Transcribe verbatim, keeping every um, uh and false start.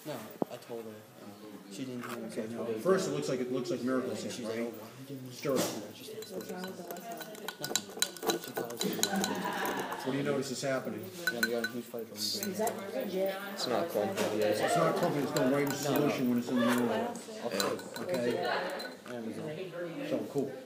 No, I told her. Um, she didn't do it. Okay, now, first it looks like it looks like Miracle Sand, right? Stir it. What's wrong with the last one? Nothing. She thought it was going to What do you notice is happening? Yeah, we got a huge fight over Is that legit? It's not clumpy So yet. it's not clumpy, it's going right into solution when it's in the middle of it. it. Okay? And, uh, So, cool.